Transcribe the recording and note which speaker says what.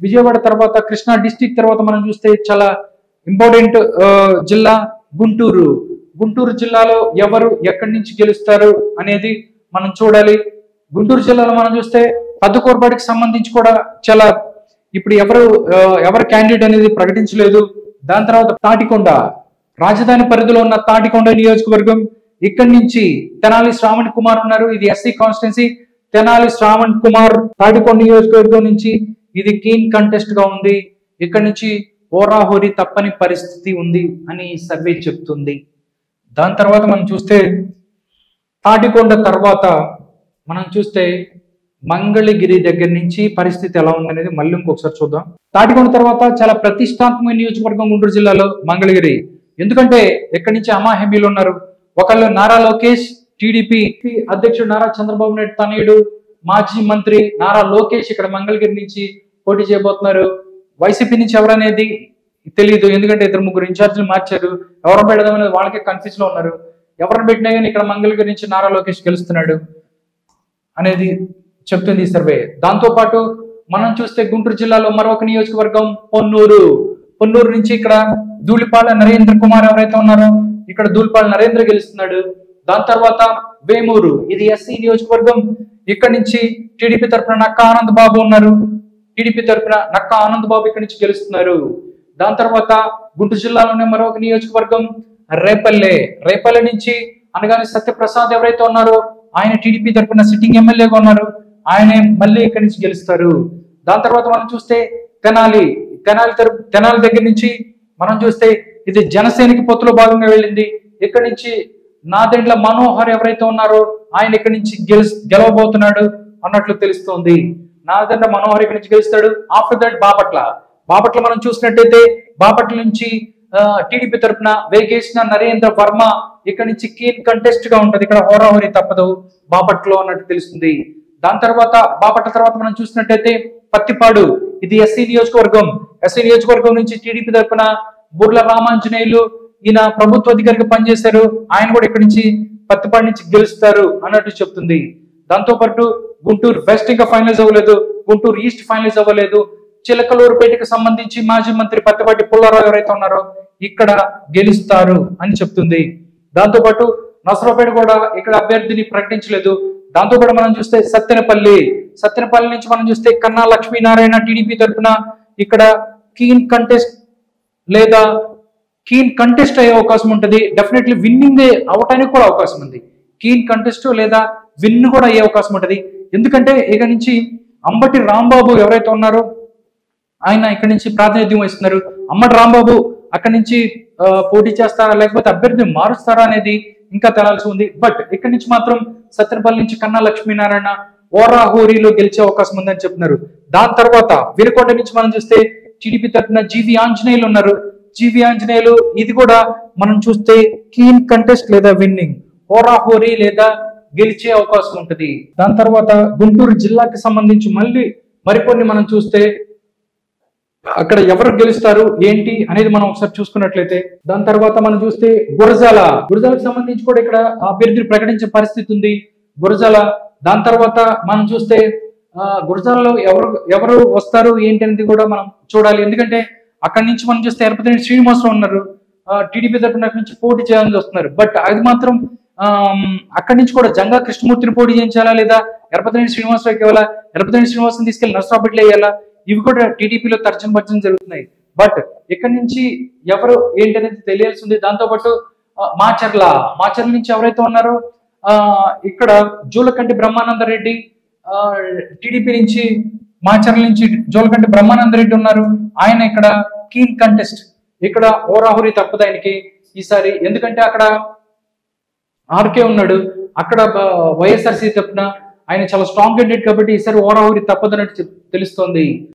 Speaker 1: విజయవాడ తర్వాత కృష్ణా డిస్టిక్ తర్వాత మనం చూస్తే చాలా ఇంపార్టెంట్ జిల్లా గుంటూరు. గుంటూరు జిల్లాలో ఎవరు ఎక్కడి నుంచి గెలుస్తారు అనేది మనం చూడాలి. గుంటూరు జిల్లాలో మనం చూస్తే పెద్దకూరపాటికి సంబంధించి కూడా చాలా ఇప్పుడు ఎవరు క్యాండిడేట్ అనేది ప్రకటించలేదు. దాని తర్వాత తాటికొండ, రాజధాని పరిధిలో ఉన్న తాటికొండ నియోజకవర్గం, ఇక్కడి నుంచి తెనాలి శ్రావణ్ కుమార్ ఉన్నారు. ఇది ఎస్సీ కాన్స్టిట్యున్సీ. తెనాలి శ్రావణ్ కుమార్ తాటికొండ నియోజకవర్గం నుంచి ఇది కీన్ కంటెస్ట్ గా ఉంది. ఇక్కడి నుంచి ఓరాహోరీ తప్పని పరిస్థితి ఉంది అని సర్వే చెప్తుంది. దాని తర్వాత మనం చూస్తే తాటికొండ తర్వాత మనం చూస్తే మంగళగిరి దగ్గర నుంచి పరిస్థితి ఎలా ఉందనేది మళ్ళీ ఇంకొకసారి చూద్దాం. తాటికొండ తర్వాత చాలా ప్రతిష్టాత్మక నియోజకవర్గం గుంటూరు జిల్లాలో మంగళగిరి. ఎందుకంటే ఇక్కడి నుంచి అమాహబీలు ఉన్నారు. ఒకళ్ళు నారా లోకేష్, టీడీపీ అధ్యక్షుడు నారా చంద్రబాబు నాయుడు తనయుడు మాజీ మంత్రి నారా లోకేష్ ఇక్కడ మంగళగిరి నుంచి పోటీ చేయబోతున్నారు. వైసీపీ నుంచి ఎవరనేది తెలియదు, ఎందుకంటే 2-3 ఇన్ఛార్జీలు మార్చారు. ఎవరు పెడదాం అనేది వాళ్ళకే కన్ఫ్యూజ్ లో ఉన్నారు. ఎవరిని పెట్టినా కానీ ఇక్కడ మంగళగిరి నుంచి నారా లోకేష్ గెలుస్తున్నాడు అనేది చెప్తుంది ఈ సర్వే. దాంతో పాటు మనం చూస్తే గుంటూరు జిల్లాలో మరొక నియోజకవర్గం పొన్నూరు. పొన్నూరు నుంచి ఇక్కడ ధూళిపాల నరేంద్ర కుమార్ ఎవరైతే ఉన్నారో ఇక్కడ ధూళిపాల నరేంద్ర గెలుస్తున్నాడు. దాని తర్వాత వేమూరు, ఇది ఎస్సీ నియోజకవర్గం. ఇక్కడ నుంచి టీడీపీ తరఫున నక్కా ఆనంద్ బాబు ఉన్నారు. టీడీపీ తరఫున నక్కా ఆనంద్ బాబు ఇక్కడ నుంచి గెలుస్తున్నారు. దాని తర్వాత గుంటూరు జిల్లాలోనే మరొక నియోజకవర్గం రేపల్లె. రేపల్లె నుంచి అనగానే సత్యప్రసాద్ ఎవరైతే ఉన్నారో ఆయన టీడీపీ తరఫున సిట్టింగ్ ఎమ్మెల్యేగా ఉన్నారు. ఆయనే మళ్ళీ ఇక్కడి నుంచి గెలుస్తారు. దాని తర్వాత మనం చూస్తే తెనాలి దగ్గర నుంచి మనం చూస్తే ఇది జనసేనకి పొత్తులో భాగంగా వెళ్ళింది. ఇక్కడి నుంచి నాదెండ్ల మనోహర్ ఎవరైతే ఉన్నారో ఆయన ఇక్కడి నుంచి గెలవబోతున్నాడు అన్నట్లు తెలుస్తోంది. నాదెండ్ల మనోహర్ ఇక్కడి నుంచి గెలుస్తాడు. ఆఫ్టర్ దట్ బాపట్ల మనం చూసినట్టయితే బాపట్ల నుంచి టీడీపీ తరఫున వేగేసిన నరేంద్ర వర్మ ఇక్కడ నుంచి కీన్ కంటెస్ట్ గా ఉంటది. ఇక్కడ హోరాహోరీ తప్పదు బాపట్లో అన్నట్టు తెలుస్తుంది. దాని తర్వాత బాపట్ల తర్వాత మనం చూసినట్టయితే పత్తిపాడు, ఇది ఎస్సీ నియోజకవర్గం. ఎస్సీ నియోజకవర్గం నుంచి టీడీపీ తరఫున బుర్ల రామాంజనేయులు ఈయన ప్రభుత్వ అధికారిగా పనిచేశారు. ఆయన కూడా ఇక్కడి నుంచి పత్తిపాడు నుంచి గెలుస్తారు అన్నట్టు చెప్తుంది. దాంతో పాటు గుంటూరు వెస్ట్ ఇంకా ఫైనలైజ్ అవ్వలేదు, గుంటూరు ఈస్ట్ ఫైనలైజ్ అవ్వలేదు. చిలకలూరుపేటకు సంబంధించి మాజీ మంత్రి పత్తిపాటి పుల్లారావు ఎవరైతే ఉన్నారో ఇక్కడ గెలుస్తారు అని చెప్తుంది. దాంతో పాటు నసరావుపేట కూడా ఇక్కడ అభ్యర్థిని ప్రకటించలేదు. దాంతో పాటు మనం చూస్తే సత్తెనపల్లి నుంచి మనం చూస్తే కన్నా లక్ష్మీనారాయణ టీడీపీ తరఫున ఇక్కడ కీన్ కంటెస్ట్ అయ్యే అవకాశం ఉంటుంది. డెఫినెట్లీ విన్నింగ్ అవటానికి కూడా అవకాశం ఉంది. కీన్ కంటెస్ట్ లేదా విన్ కూడా అయ్యే అవకాశం ఉంటుంది. ఎందుకంటే ఇక నుంచి అంబటి రాంబాబు ఎవరైతే ఉన్నారో ఆయన ఇక్కడి నుంచి ప్రాతినిధ్యం వహిస్తున్నారు. అంబటి రాంబాబు అక్కడి నుంచి పోటీ చేస్తారా లేకపోతే అభ్యర్థిని మారుస్తారా అనేది ఇంకా తెలాల్సి ఉంది. బట్ ఇక్కడి నుంచి మాత్రం సత్తెనపల్లి నుంచి కన్నా లక్ష్మీనారాయణ ఓరాహోరీలో గెలిచే అవకాశం ఉందని చెప్తున్నారు. దాని తర్వాత వినుకొండ నుంచి మనం చూస్తే టీడీపీ తరఫున జీవి ఆంజనేయులు ఉన్నారు. జీవి ఆంజనేయులు ఇది కూడా మనం చూస్తే కీన్ కంటెస్ట్ లేదా విన్నింగ్, ఓరాహోరీ లేదా గెలిచే అవకాశం ఉంటుంది. దాని తర్వాత గుంటూరు జిల్లాకి సంబంధించి మరికొన్ని మనం చూస్తే అక్కడ ఎవరు గెలుస్తారు ఏంటి అనేది మనం ఒకసారి చూసుకున్నట్లయితే దాని తర్వాత మనం చూస్తే గురజాలకు సంబంధించి కూడా ఇక్కడ అభ్యర్థిని ప్రకటించే పరిస్థితి ఉంది. గురజాల. దాని తర్వాత మనం చూస్తే గురజాలలో ఎవరు వస్తారు ఏంటి అనేది కూడా మనం చూడాలి. ఎందుకంటే అక్కడి నుంచి మనం చూస్తే ఎరపతినేని శ్రీనివాసరావు ఉన్నారు. టీడీపీ తరఫున నుంచి పోటీ చేయాలని వస్తున్నారు. బట్ అది మాత్రం అక్కడి నుంచి కూడా జంగా కృష్ణమూర్తిని పోటీ చేయించాలా లేదా ఎరపతినేని శ్రీనివాసరావుకి ఇవ్వాలా, ఎరపతినేని శ్రీనివాసరావుని తీసుకెళ్లి నర్సరావుపేటలో వేయాలా, ఇవి కూడా టీడీపీలో తర్జన జరుగుతున్నాయి. బట్ ఇక్కడి నుంచి ఎవరు ఏంటి అనేది తెలియాల్సి ఉంది. దాంతో పాటు మాచర్ల నుంచి ఎవరైతే ఉన్నారో ఇక్కడ జూలకంటి బ్రహ్మానందరెడ్డి టీడీపీ నుంచి, మాచర్ల నుంచి జూలకంటి బ్రహ్మానందరెడ్డి ఉన్నారు. ఆయన ఇక్కడ కీన్ కంటెస్ట్, ఇక్కడ ఓరాహోరీ తప్పదు ఆయనకి ఈసారి. ఎందుకంటే అక్కడ ఆర్కే ఉన్నాడు, అక్కడ వైఎస్ఆర్సీ తరఫున ఆయన చాలా స్ట్రాంగ్ క్యాండిడేట్ కాబట్టి ఈసారి ఓరాహోరీ తప్పదన్నట్టు తెలుస్తోంది.